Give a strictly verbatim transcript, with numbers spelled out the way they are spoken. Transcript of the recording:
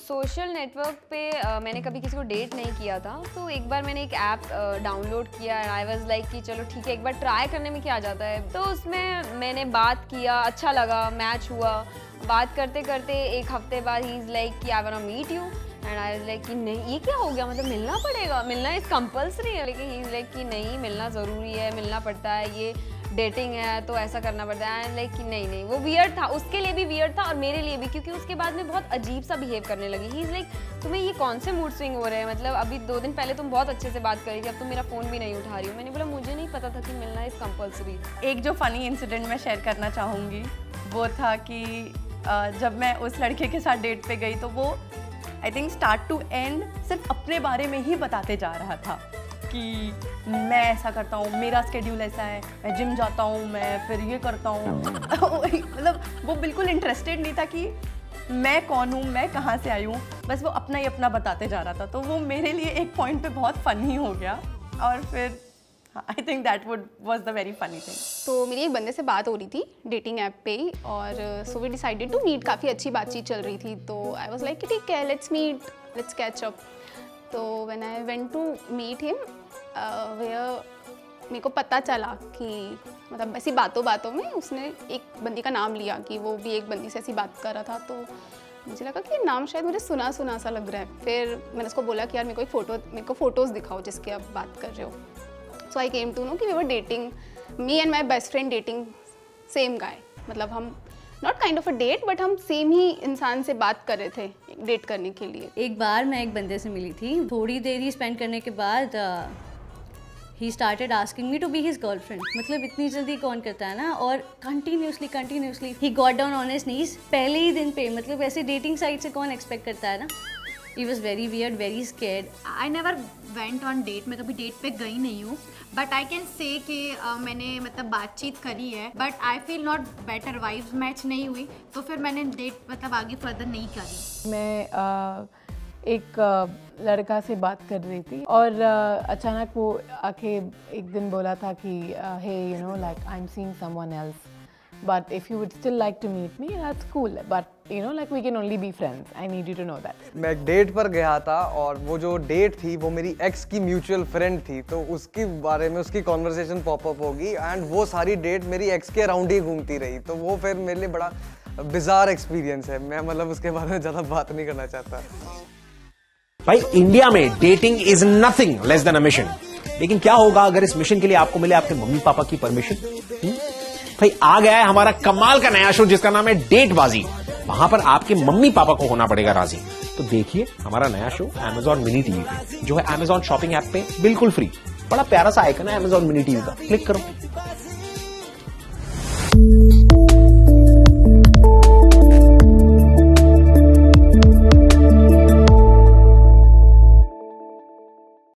Social network पे uh, मैंने कभी किसी को डेट नहीं किया था, तो एक बार मैंने एक ऐप डाउनलोड uh, किया एंड आई वाज लाइक कि चलो ठीक है, एक बार ट्राई करने में क्या जाता है। तो उसमें मैंने बात किया, अच्छा लगा, मैच हुआ। बात करते करते एक हफ्ते बाद ही इज़ लाइक कि I want to meet you and I was like कि नहीं, ये क्या हो गया, मतलब मिलना पड़ेगा, मिलना इज़ कंपल्सरी है। लेकिन ही इज़ लाइक कि नहीं, मिलना ज़रूरी है, मिलना पड़ता है, ये डेटिंग है तो ऐसा करना पड़ता है। लाइक कि नहीं नहीं, वो वियर्ड था, उसके लिए भी वियर्ड था और मेरे लिए भी, क्योंकि उसके बाद में बहुत अजीब सा बिहेव करने लगी। ही इज़ लाइक तुम्हें ये कौन से मूड स्विंग हो रहे हैं, मतलब अभी दो दिन पहले तुम बहुत अच्छे से बात कर रही थी, अब तुम मेरा फ़ोन भी नहीं उठा रही हो। मैंने बोला मुझे नहीं पता था कि मिलना इज़ कंपल्सरी। एक जो फ़नी इंसिडेंट मैं शेयर करना चाहूँगी वो था कि जब मैं उस लड़के के साथ डेट पे गई तो वो I think start to and सिर्फ अपने बारे में ही बताते जा रहा था कि मैं ऐसा करता हूँ, मेरा स्केड्यूल ऐसा है, मैं जिम जाता हूँ, मैं फिर ये करता हूँ। मतलब वो बिल्कुल इंटरेस्टेड नहीं था कि मैं कौन हूँ, मैं कहाँ से आई हूँ, बस वो अपना ही अपना बताते जा रहा था। तो वो मेरे लिए एक पॉइंट पे बहुत फ़नी हो गया और फिर I think that would was the very funny thing. तो मेरी एक बंदे से बात हो रही थी डेटिंग ऐप पे ही और so we decided to meet. काफ़ी अच्छी बातचीत चल रही थी, तो आई वाज लाइक ठीक है, let's meet, let's catch up. तो when I went to meet him where मेरे को पता चला कि मतलब ऐसी बातों बातों में उसने एक बंदी का नाम लिया कि वो भी एक बंदी से ऐसी बात कर रहा था। तो मुझे लगा कि नाम शायद मुझे सुना सुना सा लग रहा है। फिर मैंने उसको बोला कि यार मेरे को एक फ़ोटो मेरे को फ़ोटोज़ दिखाओ जिसके आप बात कर रहे हो। So I came to know कि we were dating, me and my best friend dating same guy. मतलब हम not kind of a date but हम सेम ही इंसान से बात कर रहे थे डेट करने के लिए। एक बार मैं एक बंदे से मिली थी, थोड़ी देर ही स्पेंड करने के बाद ही started asking me to be his girlfriend. मतलब इतनी जल्दी कौन करता है ना, और continuously continuously he got down on his knees पहले ही दिन पे। मतलब ऐसे डेटिंग साइट से कौन एक्सपेक्ट करता है ना। He was very weird, very scared. I never went on date, मैं कभी डेट पे गई नहीं हूँ, बट आई कैन से कि uh, मैंने मतलब बातचीत करी है, but I feel not better, vibes match नहीं हुई, तो फिर मैंने डेट मतलब आगे फर्दर नहीं करी। मैं uh, एक uh, लड़का से बात कर रही थी और uh, अचानक वो आके एक दिन बोला था कि hey you know like I am seeing someone else, but if you would still like to meet me, that's cool, but you know like we can only be friends. I need you to know that. मैं एक date पर गया था और वो जो date थी वो मेरी एक्स की म्यूचुअल फ्रेंड थी, तो उसके बारे में उसकी कॉन्वर्सेशन पॉपअप होगी एंड वो सारी डेट मेरी एक्स के अराउंड ही घूमती रही। तो वो फिर मेरे लिए बड़ा बिजार एक्सपीरियंस है। मैं मतलब उसके बारे में ज़्यादा बात नहीं करना चाहता। भाई इंडिया में dating is nothing less than a mission. लेकिन क्या होगा अगर इस मिशन के लिए आपको मिले आपके मम्मी पापा की परमिशन? भाई आ गया है हमारा कमाल का नया शो जिसका नाम है डेटबाजी। वहां पर आपके मम्मी पापा को होना पड़ेगा राजी। तो देखिए हमारा नया शो Amazon मिनी टीवी पे, जो है Amazon शॉपिंग ऐप पे बिल्कुल फ्री। बड़ा प्यारा सा आइकन है Amazon मिनी टीवी का, क्लिक करो।